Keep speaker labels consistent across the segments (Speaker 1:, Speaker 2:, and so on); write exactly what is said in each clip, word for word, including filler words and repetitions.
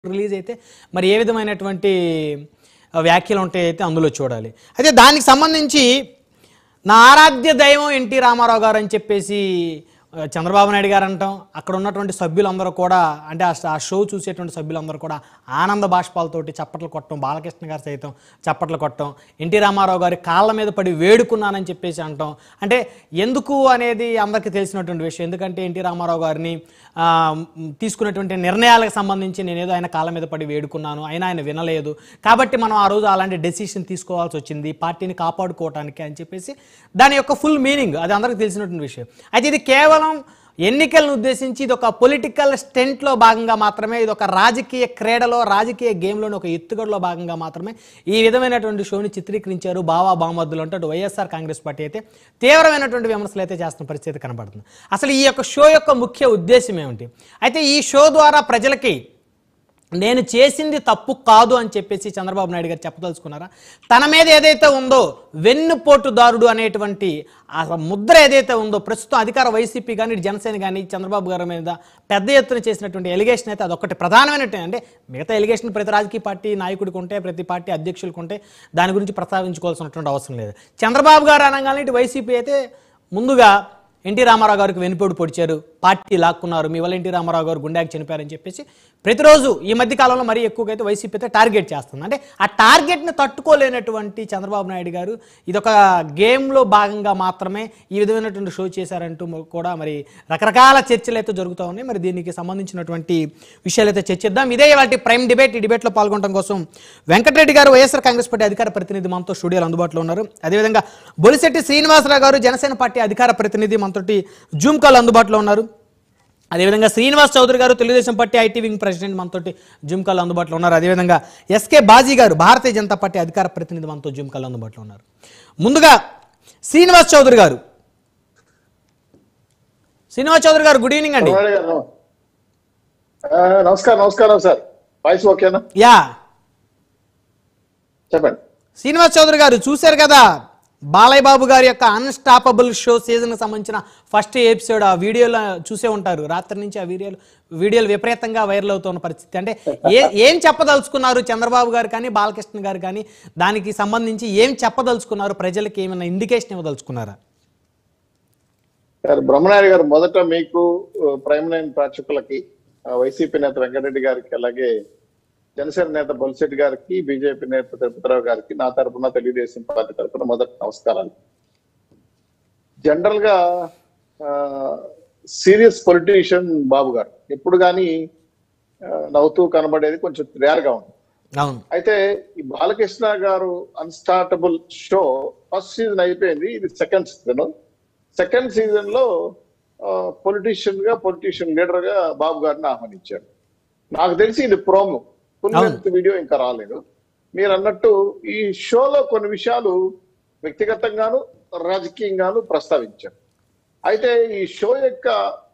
Speaker 1: Release అయితే మరి ఏ విధమైనటువంటి వ్యాఖ్యలు ఉంటాయి అయితే అందులో చూడాలి. అయితే దానికి సంబంధించి నా ఆరాధ్య దైవం ఎన్టీ రామారావు గారు అని చెప్పేసి చంద్రబాబు నాయుడు గారు అంటాం. అక్కడ ఉన్నటువంటి సభ్యులందరూ కూడా అంటే ఆ షో చూసేటువంటి సభ్యులందరూ కూడా ఆనంద బాష్పాలతోటి చప్పట్లు కొట్టడం, బాలకృష్ణ గారు సైతం చప్పట్లు కొట్టడం, ఎన్టీ రామారావు గారి కాళ్ళ మీద పడి వేడుకున్నానని చెప్పేసి అంటాం. అంటే ఎందుకు అనేది అందరికీ తెలిసినటువంటి విషయం. ఎందుకంటే ఎన్టీ రామారావు గారిని తీసుకున్నటువంటి నిర్ణయాలకు సంబంధించి నేనేదో ఆయన కాళ్ళ మీద పడి వేడుకున్నాను, అయినా ఆయన వినలేదు, కాబట్టి మనం ఆ రోజు అలాంటి డెసిషన్ తీసుకోవాల్సి వచ్చింది పార్టీని కాపాడుకోవటానికి అని చెప్పేసి దాని యొక్క ఫుల్ మీనింగ్ అది అందరికీ తెలిసినటువంటి విషయం. అయితే ఇది కేవలం ఎన్నికలను ఉద్దేశించి ఇది ఒక పొలిటికల్ స్టెంట్లో భాగంగా మాత్రమే, ఇది ఒక రాజకీయ క్రీడలో రాజకీయ గేమ్లోని ఒక ఎత్తుగడలో భాగంగా మాత్రమే ఈ విధమైనటువంటి షోని చిత్రీకరించారు బావా బామర్దులు అంటూ వైఎస్ఆర్ కాంగ్రెస్ పార్టీ అయితే తీవ్రమైనటువంటి విమర్శలు అయితే చేస్తున్న పరిస్థితి కనబడుతుంది. అసలు ఈ యొక్క షో యొక్క ముఖ్య ఉద్దేశం ఏమిటి? అయితే ఈ షో ద్వారా ప్రజలకి నేను చేసింది తప్పు కాదు అని చెప్పేసి చంద్రబాబు నాయుడు గారు చెప్పదలుచుకున్నారా? తన మీద ఏదైతే ఉందో వెన్నుపోటుదారుడు అనేటువంటి ఆ ముద్ర ఏదైతే ఉందో ప్రస్తుతం అధికార వైసీపీ కానీ జనసేన కానీ చంద్రబాబు గారి మీద పెద్ద ఎత్తున చేసినటువంటి ఎలిగేషన్ అయితే అదొకటి ప్రధానమైనటువంటి. అంటే మిగతా ఎలిగేషన్ ప్రతి రాజకీయ పార్టీ నాయకుడికి ఉంటే, ప్రతి పార్టీ అధ్యక్షులకు ఉంటే, దాని గురించి ప్రస్తావించుకోవాల్సినటువంటి అవసరం లేదు. చంద్రబాబు గారు అనగానే ఇటు వైసీపీ అయితే ముందుగా ఎన్టీ రామారావు గారికి వెనుపోటు పొడిచారు, పార్టీ లాక్కున్నారు, మీ వల్ల ఎన్టీ రామారావు గారు గుండెకి చనిపోయారని చెప్పేసి ప్రతిరోజు ఈ మధ్య కాలంలో మరీ ఎక్కువగా అయితే వైసీపీ అయితే టార్గెట్ చేస్తుంది. అంటే ఆ టార్గెట్ని తట్టుకోలేనటువంటి చంద్రబాబు నాయుడు గారు ఇదొక గేమ్లో భాగంగా మాత్రమే ఈ విధమైనటువంటి షో చేశారంటూ కూడా మరి రకరకాల చర్చలు అయితే జరుగుతూ ఉన్నాయి. మరి దీనికి సంబంధించినటువంటి విషయాలు అయితే చర్చిద్దాం. ఇదే ఇవాళ ప్రైమ్ డిబేట్. ఈ డిబేట్లో పాల్గొనడం కోసం వెంకటరెడ్డి గారు వైఎస్ఆర్ కాంగ్రెస్ పార్టీ అధికార ప్రతినిధి మనతో స్టూడియోలో అందుబాటులో ఉన్నారు. అదేవిధంగా బొలిశెట్టి శ్రీనివాసరావు గారు జనసేన పార్టీ అధికార ప్రతినిధి మనతోటి జూమ్ కాల్ అందుబాటులో ఉన్నారు. అదేవిధంగా శ్రీనివాస్ చౌదరి గారు Telugu Desam party IT wing president మనతోటి జూమ్ కాల్ అందుబాటులో ఉన్నారు. అదేవిధంగా ఎస్కే బాజీ గారు భారతీయ జనతా పార్టీ అధికార ప్రతినిధి మనతో జూమ్ కాల్ అందుబాటులో ఉన్నారు. ముందుగా శ్రీనివాస్ చౌదరి గారు. శ్రీనివాస్ చౌదరి గారు గుడ్ ఈవినింగ్ అండి.
Speaker 2: నమస్కారం. నమస్కారం సార్. వాయిస్ ఓకేనా?
Speaker 1: యా
Speaker 2: చెప్పండి.
Speaker 1: శ్రీనివాస్ చౌదరి గారు చూశారు కదా బాలయ్య బాబు గారి యొక్క అన్స్టాపబుల్ షో సీజన్కి సంబంధించిన ఫస్ట్ ఎపిసోడ్. ఆ వీడియోలో చూసే ఉంటారు. రాత్రి నుంచి ఆ వీడియోలు వీడియోలు విపరీతంగా వైరల్ అవుతున్న పరిస్థితి. అంటే ఏ ఏం చెప్పదలుచుకున్నారు చంద్రబాబు గారు కానీ బాలకృష్ణ గారు కానీ దానికి సంబంధించి ఏం చెప్పదలుచుకున్నారు? ప్రజలకి ఏమైనా ఇండికేషన్ ఇవ్వదలుచుకున్నారా?
Speaker 2: సార్ బ్రహ్మనాయుడు గారు, మొదట మీకు ప్రైమ్ లైన్ ప్రేక్షకులకి, వైసీపీ నేత వెంకటరెడ్డి గారికి, అలాగే జనసేన నేత బొలిశెట్టి గారికి, బీజేపీ నేత తిరుపతిరావు గారికి నా తరఫున, తెలుగుదేశం పార్టీ తరఫున మొదటి నమస్కారాలు. జనరల్ గా సీరియస్ పొలిటీషియన్ బాబు గారు ఎప్పుడు కానీ నవ్వుతూ కనబడేది కొంచెం రేర్ గా ఉంది. అయితే ఈ బాలకృష్ణ గారు అన్స్టార్టబుల్ షో ఫస్ట్ సీజన్ అయిపోయింది, ఇది సెకండ్ సీజన్. సెకండ్ సీజన్ లో పొలిటీషియన్ గా పొలిటీషియన్ లీడర్ గా బాబు గారిని ఆహ్వానించారు. నాకు తెలిసి ఇది ప్రోమో, ఫుల్ లెంత్ వీడియో ఇంకా రాలేదు. మీరు అన్నట్టు ఈ షోలో కొన్ని విషయాలు వ్యక్తిగతంగాను రాజకీయంగాను ప్రస్తావించారు. అయితే ఈ షో యొక్క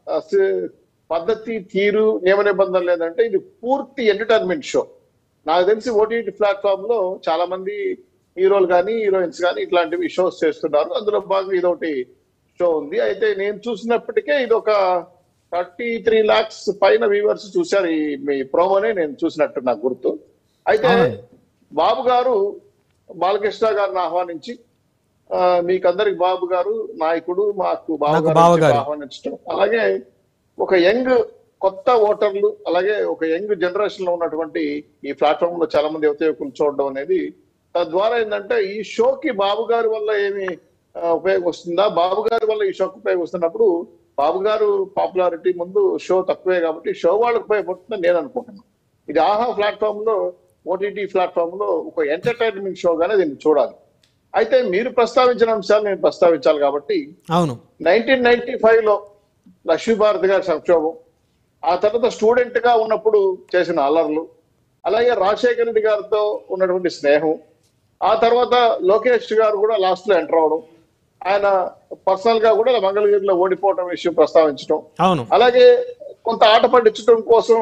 Speaker 2: పద్ధతి, తీరు, నియమ నిబంధనలు లేదంటే ఇది పూర్తి ఎంటర్టైన్మెంట్ షో. నాకు తెలిసి ఓటీటీ ప్లాట్ఫామ్ లో చాలా మంది హీరోలు కానీ హీరోయిన్స్ కానీ ఇట్లాంటివి షోస్ చేస్తున్నారు. అందులో భాగంగా ఇదొకటి షో ఉంది. అయితే నేను చూసినప్పటికే ఇది ఒక థర్టీ త్రీ లాక్స్ పైన వ్యూవర్స్ చూశారు ఈ మీ ప్రోమోనే నేను చూసినట్టు నాకు గుర్తు. అయితే బాబు గారు బాలకృష్ణ గారిని ఆహ్వానించి, మీకందరికి బాబు గారు నాయకుడు, మాకు బాబు గారు ఆహ్వానించడం, అలాగే ఒక యంగ్ కొత్త ఓటర్లు, అలాగే ఒక యంగ్ జనరేషన్ లో ఉన్నటువంటి ఈ ప్లాట్ఫామ్ లో చాలా మంది యువత యువకులు చూడడం అనేది, తద్వారా ఏంటంటే ఈ షోకి బాబు గారి వల్ల ఏమి ఉపయోగం వస్తుందా, బాబు గారి వల్ల ఈ షోకి ఉపయోగం వస్తున్నప్పుడు బాబు గారు పాపులారిటీ ముందు షో తక్కువే కాబట్టి షో వాళ్ళకి ఉపయోగపడుతుందని నేను అనుకుంటున్నాను. ఇది ఆహా ప్లాట్ఫామ్ లో, ఓటీటీ ప్లాట్ఫామ్ లో ఒక ఎంటర్టైన్మెంట్ షోగానే దీన్ని చూడాలి. అయితే మీరు ప్రస్తావించిన అంశాలు నేను ప్రస్తావించాలి కాబట్టి, అవును, నైన్టీన్ నైన్టీ ఫైవ్ లో లక్ష్మీభారతి గారి సంక్షోభం, ఆ తర్వాత స్టూడెంట్ గా ఉన్నప్పుడు చేసిన అల్లర్లు, అలాగే రాజశేఖర రెడ్డి గారితో ఉన్నటువంటి స్నేహం, ఆ తర్వాత లోకేష్ గారు కూడా లాస్ట్ లో ఎంటర్ అవడం, ఆయన పర్సనల్ గా కూడా మంగళగిరిలో ఓడిపోవడం విషయం ప్రస్తావించడం, అలాగే కొంత ఆట పట్టించడం కోసం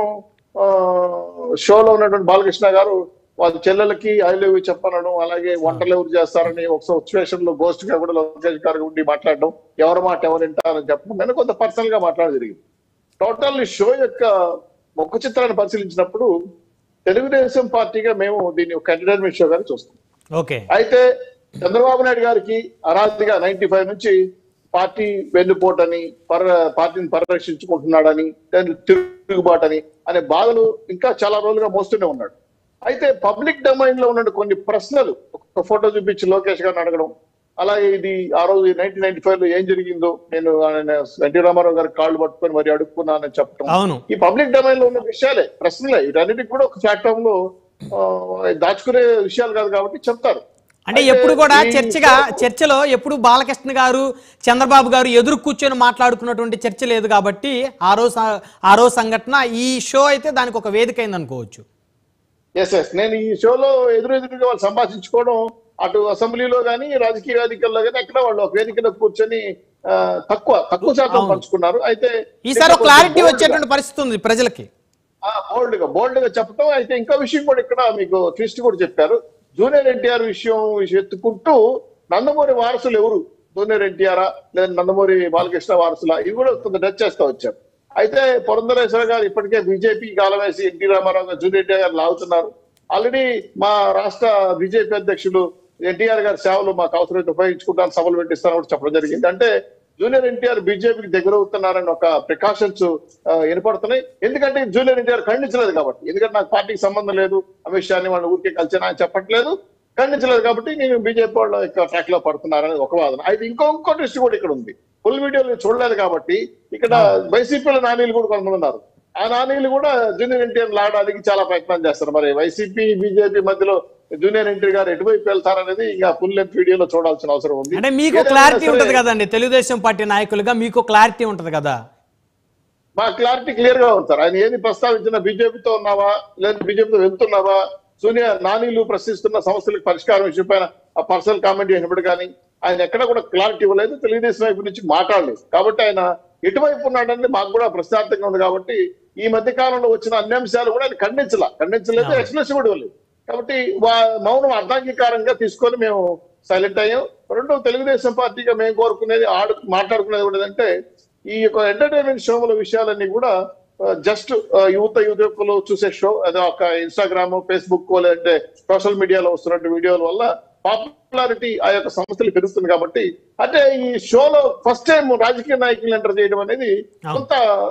Speaker 2: షోలో ఉన్నటువంటి బాలకృష్ణ గారు వాళ్ళ చెల్లెలకి ఐ లవ్ యూ చెప్పనడం, అలాగే వంటలు ఎవరు చేస్తారని ఒక సిచ్యువేషన్ లో గోస్ట్ గా కూడా లోకేష్ గారు ఉండి మాట్లాడడం, ఎవరి మాట ఎవరు వింటారని చెప్పడం, నేను కొంత పర్సనల్ గా మాట్లాడడం జరిగింది. టోటల్ షో యొక్క ముఖ చిత్రాన్ని పరిశీలించినప్పుడు తెలుగుదేశం పార్టీగా మేము దీన్ని ఒక ఎంటర్టైన్మెంట్ షో గాని చూస్తాం.
Speaker 1: ఓకే.
Speaker 2: అయితే చంద్రబాబు నాయుడు గారికి అరాధిగా నైన్టీ ఫైవ్ నుంచి పార్టీ వెన్నుపోటని పర పార్టీని పరిరక్షించుకుంటున్నాడని తిరుగుబాటని అనే బాధలు ఇంకా చాలా రోజులుగా మోస్తూనే ఉన్నాడు. అయితే పబ్లిక్ డొమైన్ లో ఉన్న కొన్ని ప్రశ్నలు ఒక ఫోటో చూపించి లోకేష్ గారిని అడగడం, అలాగే ఇది ఆ రోజు నైన్టీన్ నైన్టీ ఫైవ్ లో ఏం జరిగిందో నేను ఎన్టీ రామారావు గారి కాళ్ళు పట్టుకొని మరి అడుక్కున్నానని చెప్పడం, ఈ పబ్లిక్ డొమైన్ లో ఉన్న విషయాలే ప్రశ్నలే. వీటన్నిటికి కూడా ఒక ప్లాట్ఫామ్ లో దాచుకునే విషయాలు కాదు కాబట్టి చెప్తారు.
Speaker 1: అంటే ఎప్పుడు కూడా చర్చగా చర్చలో ఎప్పుడు బాలకృష్ణ గారు చంద్రబాబు గారు ఎదురు కూర్చొని మాట్లాడుకున్నటువంటి చర్చ లేదు కాబట్టి ఆ రోజు ఆ రోజు సంఘటన ఈ షో అయితే దానికి ఒక వేదిక అయింది అనుకోవచ్చు.
Speaker 2: ఎస్ ఎస్ నేను ఈ షోలో ఎదురు ఎదురుగా వాళ్ళు సంభాషించుకోవడం, అటు అసెంబ్లీలో కానీ రాజకీయ వేదికల్లో కానీ ఎక్కడ వాళ్ళు ఒక వేదికలో కూర్చొని తక్కువ తక్కువ శాతం పంచుకున్నారు. అయితే
Speaker 1: ఈసారి క్లారిటీ వచ్చేటువంటి పరిస్థితి ఉంది ప్రజలకి.
Speaker 2: బోల్డ్ గా బోల్డ్ గా చెప్పడం. అయితే ఇంకో విషయం కూడా ఇక్కడ మీకు ట్విస్ట్ కూడా చెప్పారు. జూనియర్ ఎన్టీఆర్ విషయం ఎత్తుకుంటూ నందమూరి వారసులు ఎవరు, జూనియర్ ఎన్టీఆరా లేదా నందమూరి బాలకృష్ణ వారసులా, ఇవి కూడా కొంత టచ్ చేస్తూ వచ్చారు. అయితే పురంధరేశ్వర గారు ఇప్పటికే బీజేపీ కాలం వేసి ఎన్టీ రామారావు గారు జూనియర్ ఎన్టీఆర్ గారు లాగుతున్నారు. ఆల్రెడీ మా రాష్ట్ర బీజేపీ అధ్యక్షులు ఎన్టీఆర్ గారి సేవలు మాకు అవసరమైతే ఉపయోగించుకుంటాను, సభలు పెట్టిస్తాను కూడా చెప్పడం జరిగింది. అంటే జూనియర్ ఎన్టీఆర్ బీజేపీకి దగ్గర అవుతున్నారని ఒక ప్రికాషన్స్ వినపడుతున్నాయి. ఎందుకంటే జూనియర్ ఎన్టీఆర్ ఖండించలేదు కాబట్టి, ఎందుకంటే నాకు పార్టీకి సంబంధం లేదు, అమిత్ షాని వాళ్ళ ఊరికే కలిసినా అని చెప్పట్లేదు, ఖండించలేదు కాబట్టి నేను బీజేపీ వాళ్ళ యొక్క ట్రాక్ లో పడుతున్నారని ఒక వాదన. అయితే ఇంకో ఇంకో దృష్టి కూడా ఇక్కడ ఉంది. ఫుల్ వీడియోలు చూడలేదు కాబట్టి ఇక్కడ వైసీపీలో నానీలు కూడా కొంతమంది ఉన్నారు. ఆ నానీలు కూడా జూనియర్ ఎన్టీఆర్ లాడడానికి చాలా ప్రయత్నం చేస్తారు. మరి వైసీపీ బీజేపీ మధ్యలో జూనియర్ ఎన్టీఆర్ గారు ఎటువైపు వెళ్తారనేది ఇంకా ఫుల్ లెంత్ వీడియోలో చూడాల్సిన అవసరం ఉంది.
Speaker 1: అంటే మీకు క్లారిటీ ఉంటది కదండి, తెలుగుదేశం పార్టీ నాయకులుగా మీకు క్లారిటీ ఉంటది కదా.
Speaker 2: మా క్లారిటీ క్లియర్ గా ఉంది సార్. ఆయన ఏది ప్రస్తావించినా బీజేపీతో ఉన్నావా లేదా బీజేపీతో వెళ్తున్నావా, జూనియర్ నానీలు ప్రశ్నిస్తున్న సమస్యలకు పరిష్కారం విషయం పైన ఆ పర్సనల్ కామెంట్ చేసినప్పుడు కానీ ఆయన ఎక్కడ కూడా క్లారిటీ ఇవ్వలేదు, తెలుగుదేశం వైపు నుంచి మాట్లాడలేదు. కాబట్టి ఆయన ఎటువైపు ఉన్నాడని మాకు కూడా ప్రశ్నార్థంగా ఉంది. కాబట్టి ఈ మధ్య కాలంలో వచ్చిన అన్ని అంశాలు కూడా ఆయన ఖండించలా ఖండించలేదు ఎక్స్ప్లెనేషన్ కూడా ఇవ్వలేదు. కాబట్టి మౌనం అర్ధాంగీకారంగా తీసుకొని మేము సైలెంట్ అయ్యాం. రెండు, తెలుగుదేశం పార్టీగా మేము కోరుకునేది ఆడు మాట్లాడుకునేది కూడా ఏంటంటే ఈ యొక్క ఎంటర్టైన్మెంట్ షోల విషయాలన్నీ కూడా జస్ట్ యువత యువకులు చూసే షో, అదే ఒక ఇన్స్టాగ్రామ్ ఫేస్బుక్ లేదంటే సోషల్ మీడియాలో వస్తున్నట్టు వీడియోల వల్ల పాపులారిటీ ఆ యొక్క సంస్థలు పెరుగుతుంది. కాబట్టి అంటే ఈ షోలో ఫస్ట్ టైం రాజకీయ నాయకులు ఎంటర్ చేయడం అనేది కొంత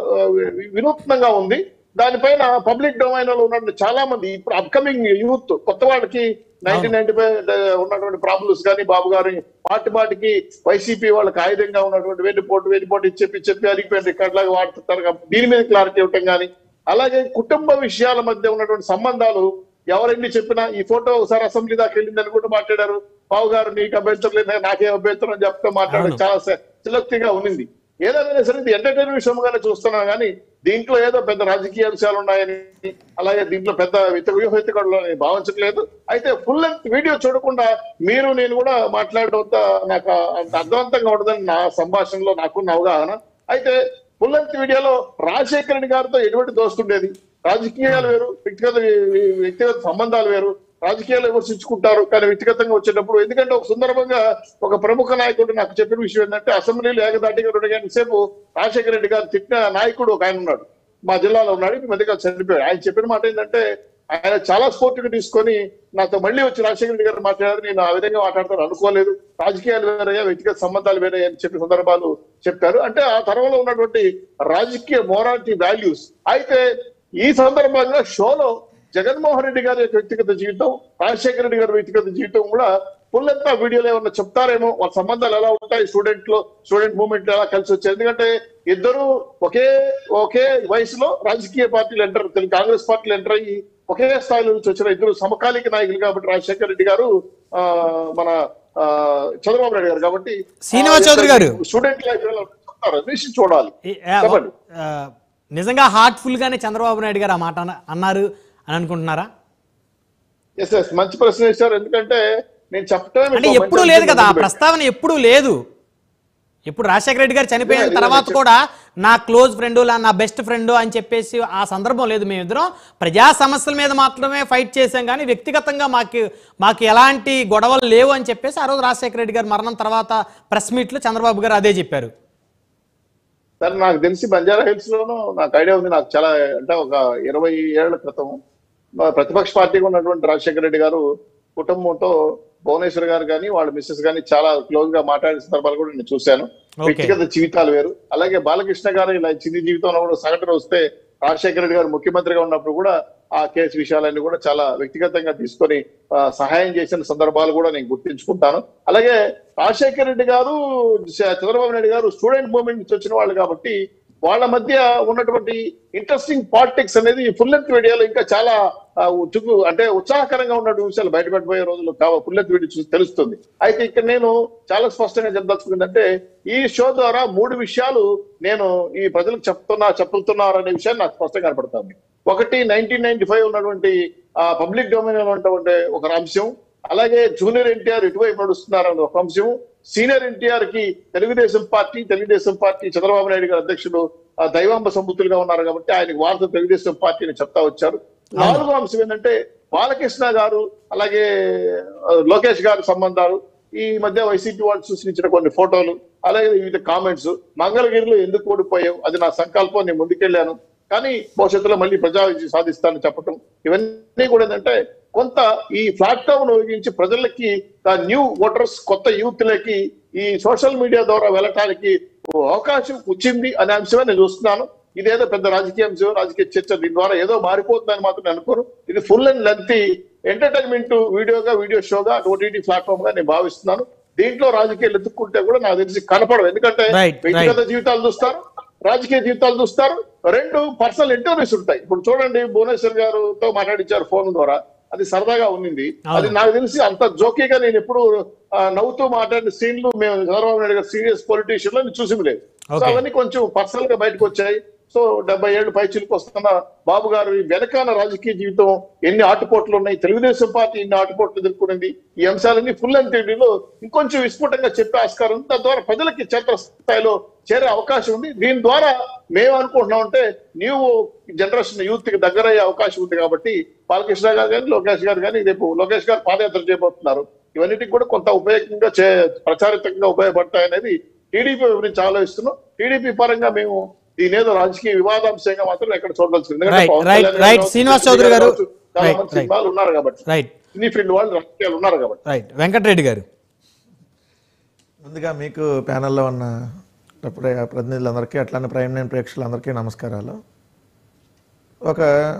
Speaker 2: వినూత్నంగా ఉంది. దానిపైన పబ్లిక్ డొమైన్ లో ఉన్న చాలా మంది ఇప్పుడు అప్కమింగ్ యూత్ కొత్త వాళ్ళకి నైన్టీన్ నైన్టీ ఫైవ్ ఉన్నటువంటి ప్రాబ్లమ్స్ కానీ బాబు గారి పాటి పాటికి వైసీపీ వాళ్ళకి ఆయుధంగా ఉన్నటువంటి వెన్నుపోటు వెన్నుపోటు ఇచ్చి చెప్పి అరిగిపోయిన రికార్డ్ లాగా వాడుతుంటారు. దీని మీద క్లారిటీ ఇవ్వటం కానీ, అలాగే కుటుంబ విషయాల మధ్య ఉన్నటువంటి సంబంధాలు ఎవరెన్ని చెప్పినా ఈ ఫోటో ఒకసారి అసెంబ్లీ దాకా వెళ్ళిందని కూడా మాట్లాడారు. బాబు గారు నీకు అభ్యంతరం లేదు, నాకే అభ్యంతరం అని చెప్తే మాట్లాడడం చాలా చిలక్తిగా ఉంది. ఏదైనా సరే ఇది ఎంటర్టైన్మెంట్ విషయంగానే చూస్తున్నాం కానీ దీంట్లో ఏదో పెద్ద రాజకీయ అంశాలు ఉన్నాయని, అలాగే దీంట్లో పెద్ద వ్యూహెత్తుకడలు భావించట్లేదు. అయితే ఫుల్ లెంత్ వీడియో చూడకుండా మీరు నేను కూడా మాట్లాడడం నాకు అంత అర్థవంతంగా ఉండదని నా సంభాషణలో నాకున్న అవగాహన. అయితే ఫుల్ లెంత్ వీడియోలో రాజశేఖర రెడ్డి గారితో ఎటువంటి దోస్తుండేది, రాజకీయాలు వేరు, వ్యక్తిగత వ్యక్తిగత సంబంధాలు వేరు, రాజకీయాలు విమర్శించుకుంటారు కానీ వ్యక్తిగతంగా వచ్చేటప్పుడు, ఎందుకంటే ఒక సందర్భంగా ఒక ప్రముఖ నాయకుడు నాకు చెప్పిన విషయం ఏంటంటే అసెంబ్లీలో ఏకదాటిగా రెండు గంటల సేపు రాజశేఖర రెడ్డి గారు తిట్టిన నాయకుడు ఒక ఆయన ఉన్నాడు, మా జిల్లాలో ఉన్నాడు, ఈ మధ్యగా చనిపోయాడు. ఆయన చెప్పిన మాట ఏంటంటే ఆయన చాలా స్పోర్టివ్గా తీసుకొని నాతో మళ్ళీ వచ్చి రాజశేఖర రెడ్డి గారు మాట్లాడారు, నేను ఆ విధంగా మాట్లాడతాను అనుకోలేదు, రాజకీయాలు వేరయ్యా వ్యక్తిగత సంబంధాలు వేరయ్యా అని చెప్పిన సందర్భాలు చెప్పారు. అంటే ఆ తరంలో ఉన్నటువంటి రాజకీయ మోరాలిటీ వాల్యూస్. అయితే ఈ సందర్భంగా షోలో జగన్మోహన్ రెడ్డి గారి యొక్క వ్యక్తిగత జీవితం, రాజశేఖర రెడ్డి గారి వ్యక్తిగత జీవితం కూడా ఫుల్ అంతా వీడియోలో ఏమన్నా చెప్తారేమో, వాళ్ళ సంబంధాలు ఎలా ఉంటాయి, స్టూడెంట్ లో స్టూడెంట్ మూవ్మెంట్ ఎలా కలిసి వచ్చాయి. ఎందుకంటే ఇద్దరు ఒకే ఒకే వయసులో రాజకీయ పార్టీలు ఎంటర్ కాంగ్రెస్ పార్టీలు ఎంటర్ అయ్యి ఒకే స్థాయిలో నుంచి వచ్చిన ఇద్దరు సమకాలీక నాయకులు కాబట్టి రాజశేఖర రెడ్డి గారు ఆ మన ఆ చంద్రబాబు నాయుడు గారు కాబట్టి
Speaker 1: శ్రీనివాస్ చౌదరి గారు
Speaker 2: స్టూడెంట్ లైఫ్ చెప్తారు చూడాలి. చెప్పండి,
Speaker 1: నిజంగా హార్ట్ఫుల్ గానే చంద్రబాబు నాయుడు గారు ఆ మాట అన్నారు అని అనుకుంటున్నారా?
Speaker 2: ఎస్ ఎస్ మంచి ప్రశ్న వేశారు. ఎందుకంటే నేను చెప్పడం
Speaker 1: అంటే ఎప్పుడూ లేదు కదా, ఆ ప్రస్తావన ఎప్పుడూ లేదు. ఇప్పుడు రాజశేఖర రెడ్డి గారు చనిపోయిన తర్వాత కూడా నా క్లోజ్ ఫ్రెండ్ నా బెస్ట్ ఫ్రెండ్ అని చెప్పేసి ఆ సందర్భం లేదు. మేమిద్దరం ప్రజా సమస్యల మీద మాత్రమే ఫైట్ చేశాం కానీ వ్యక్తిగతంగా మాకు మాకు ఎలాంటి గొడవలు లేవు అని చెప్పేసి ఆ రోజు రాజశేఖర రెడ్డి గారు మరణం తర్వాత ప్రెస్ మీట్లో చంద్రబాబు గారు అదే చెప్పారు.
Speaker 2: సార్ నాకు తెలిసి బంజారా హిల్స్ లోనూ నాకు ఐడియా ఉంది, నాకు చాలా అంటే ఒక ఇరవై ఏళ్ల క్రితం ప్రతిపక్ష పార్టీగా ఉన్నటువంటి రాజశేఖర రెడ్డి గారు కుటుంబంతో భువనేశ్వర్ గారు కానీ వాళ్ళ మిస్సెస్ కానీ చాలా క్లోజ్ గా మాట్లాడిన సందర్భాలు కూడా నేను చూశాను. వ్యక్తిగత జీవితాలు వేరు. అలాగే బాలకృష్ణ గారు ఇలా చిన్న జీవితంలో కూడా సంఘటన వస్తే రాజశేఖర రెడ్డి గారు ముఖ్యమంత్రిగా ఉన్నప్పుడు కూడా ఆ కేసు విషయాలన్నీ కూడా చాలా వ్యక్తిగతంగా తీసుకొని సహాయం చేసిన సందర్భాలు కూడా నేను గుర్తించుకుంటాను. అలాగే రాజశేఖర రెడ్డి గారు చంద్రబాబు నాయుడు గారు స్టూడెంట్ మూవ్మెంట్ నుంచి వచ్చిన వాళ్ళు కాబట్టి వాళ్ళ మధ్య ఉన్నటువంటి ఇంట్రెస్టింగ్ పాలిటిక్స్ అనేది ఫుల్ లెంత్ వీడియోలో ఇంకా చాలా అంటే ఉత్సాహకరంగా ఉన్న విషయాలు బయటపడిపోయే రోజులు కావ ఫుల్ లెంత్ వీడియో చూసి తెలుస్తుంది. అయితే ఇక్కడ నేను చాలా స్పష్టంగా చెప్పదలుచుకుందంటే ఈ షో ద్వారా మూడు విషయాలు నేను ఈ ప్రజలకు చెప్తున్నా చెప్తున్నారు అనే విషయాన్ని నాకు స్పష్టంగా కనపడుతుంది. ఒకటి నైన్టీన్ నైన్టీ ఫైవ్ ఉన్నటువంటి ఆ పబ్లిక్ డొమైన్ ఉన్నటువంటి ఒక అంశం, అలాగే జూనియర్ ఎన్టీఆర్ ఇటువైపు నడుస్తున్నారని ఒక అంశం, సీనియర్ ఎన్టీఆర్ కి తెలుగుదేశం పార్టీ తెలుగుదేశం పార్టీ చంద్రబాబు నాయుడు గారు అధ్యక్షుడు దైవాంబ సంబుతులుగా ఉన్నారు కాబట్టి ఆయనకు వార్త తెలుగుదేశం పార్టీని చెప్తా వచ్చారు. నాలుగో అంశం ఏంటంటే బాలకృష్ణ గారు అలాగే లోకేష్ గారి సంబంధాలు, ఈ మధ్య వైసీపీ వాళ్ళు సృష్టించిన కొన్ని ఫోటోలు, అలాగే వివిధ కామెంట్స్, మంగళగిరిలో ఎందుకు ఓడిపోయావు, అది నా సంకల్పం, నేను ముందుకెళ్లాను కానీ భవిష్యత్తులో మళ్ళీ ప్రజా విజయం సాధిస్తానని చెప్పటం, ఇవన్నీ కూడా ఏంటంటే కొంత ఈ ప్లాట్ఫామ్ ఉపయోగించి ప్రజలకి న్యూ ఓటర్స్ కొత్త యూత్ లకి ఈ సోషల్ మీడియా ద్వారా వెళ్ళటానికి అవకాశం వచ్చింది అనే అంశమే నేను చూస్తున్నాను. ఇదేదో పెద్ద రాజకీయ అంశం, రాజకీయ చర్చ దీని ద్వారా ఏదో మారిపోతుందని మాత్రం నేను అనుకోను. ఇది ఫుల్ అండ్ లెంతీ ఎంటర్టైన్మెంట్ వీడియోగా వీడియో షోగా ఓటీటీ ప్లాట్ఫామ్ గా నేను భావిస్తున్నాను. దీంట్లో రాజకీయాలు ఎత్తుక్కుంటే కూడా నాకు తెలిసి కనపడవు. ఎందుకంటే వ్యక్తిగత జీవితాలు చూస్తారు, రాజకీయ జీవితాలు చూస్తారు, రెండు పర్సనల్ ఇంటర్వ్యూస్ ఉంటాయి. ఇప్పుడు చూడండి, భువనేశ్వర్ గారితో మాట్లాడించారు ఫోన్ ద్వారా, అది సరదాగా ఉన్నింది. అది నాకు తెలిసి అంత జోకీగా నేను ఎప్పుడు నవ్వుతూ మాట్లాడిన సీన్లు మేము చంద్రబాబు నాయుడు గారు సీరియస్ పొలిటీషియన్ లో చూసింది లేదు. సో అవన్నీ కొంచెం పర్సనల్ గా బయటకు వచ్చాయి. సో డెబ్బై ఏళ్ళు పైచిలకు వస్తున్న బాబు గారు వెనకాల రాజకీయ జీవితం ఎన్ని ఆటుపోట్లు ఉన్నాయి, తెలుగుదేశం పార్టీ ఎన్ని ఆటుపోట్లు ఎదుర్కొనింది, ఈ అంశాలన్నీ ఫుల్ అండ్ టీవీలో ఇంకొంచెం విస్ఫుటంగా చెప్పే ఆస్కారం ఉంది. తద్వారా ప్రజలకి క్షేత్ర స్థాయిలో చేరే అవకాశం ఉంది. దీని ద్వారా మేము అనుకుంటున్నాం అంటే న్యూ జనరేషన్ యూత్ కి దగ్గర అయ్యే అవకాశం ఉంది. కాబట్టి బాలకృష్ణ గారు కానీ లోకేష్ గారు కానీ రేపు లోకేష్ గారు పాదయాత్ర చేయబోతున్నారు. ఇవన్నిటికి కూడా కొంత ఉపయోగంగా చే ప్రచారితంగా ఉపయోగపడతాయనేది టీడీపీ గురించి ఆలోచిస్తున్నాం. టీడీపీ పరంగా మేము దీని ఏదో రాజకీయ వివాదాంశంగా మాత్రం ఎక్కడ చూడవలసింది.
Speaker 1: శ్రీనివాస్ చౌదరి గారు
Speaker 2: చాలా మంది సినిమాలు ఉన్నారు కాబట్టి, సినీ ఫీల్డ్ వాళ్ళు రాజకీయాలు ఉన్నారు కాబట్టి.
Speaker 1: రైట్ వెంకటరెడ్డి గారు,
Speaker 3: ముందుగా మీకు ప్యానెల్లో ఉన్న ప్రతినిధులందరికీ అట్లానే ప్రైమ్ నైన్ ప్రేక్షకులందరికీ నమస్కారాలు. ఒక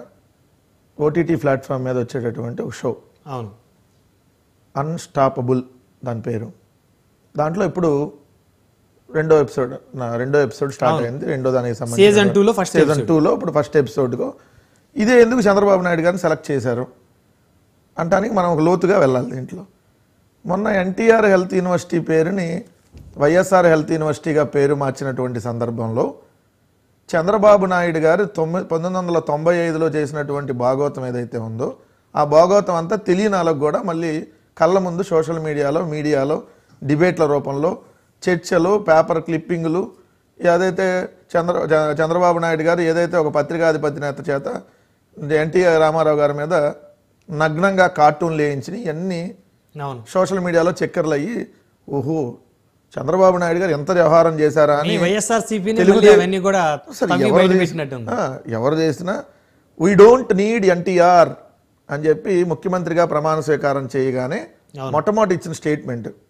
Speaker 3: ఓటీటీ ప్లాట్ఫామ్ మీద వచ్చేటటువంటి ఒక షో,
Speaker 1: అవును,
Speaker 3: అన్స్టాపబుల్ దాని పేరు. దాంట్లో ఇప్పుడు రెండో ఎపిసోడ్ రెండో ఎపిసోడ్ స్టార్ట్ అయింది. రెండో దానికి సంబంధించి
Speaker 1: సీజన్ టూలో ఫస్ట్
Speaker 3: సీజన్ టూలో ఇప్పుడు ఫస్ట్ ఎపిసోడ్కు ఇదే ఎందుకు చంద్రబాబు నాయుడు గారిని సెలెక్ట్ చేశారు అంటానికి మనం ఒక లోతుగా వెళ్ళాలి. దీంట్లో మొన్న ఎన్టీఆర్ హెల్త్ యూనివర్సిటీ పేరుని వైఎస్ఆర్ హెల్త్ యూనివర్సిటీగా పేరు మార్చినటువంటి సందర్భంలో చంద్రబాబు నాయుడు గారు తొమ్మిది పంతొమ్మిది వందల తొంభై ఐదులో చేసినటువంటి భాగవతం ఏదైతే ఉందో ఆ భాగవతం అంతా తెలియని వాళ్ళకు కూడా మళ్ళీ కళ్ళ ముందు సోషల్ మీడియాలో మీడియాలో డిబేట్ల రూపంలో చర్చలు, పేపర్ క్లిప్పింగులు, ఏదైతే చంద్ర చంద్రబాబు నాయుడు గారు ఏదైతే ఒక పత్రికాధిపతి నేత చేత ఎన్టీఆర్ రామారావు గారి మీద నగ్నంగా కార్టూన్లు వేయించి ఇవన్నీ సోషల్ మీడియాలో చక్కర్లు అయ్యి ఓహో చంద్రబాబు నాయుడు గారు ఎంత వ్యవహారం చేశారా అని ఎవరు చేసినా వీ డోంట్ నీడ్ ఎన్టీఆర్ అని చెప్పి ముఖ్యమంత్రిగా ప్రమాణ స్వీకారం చేయగానే మొట్టమొదటి ఇచ్చిన స్టేట్మెంట్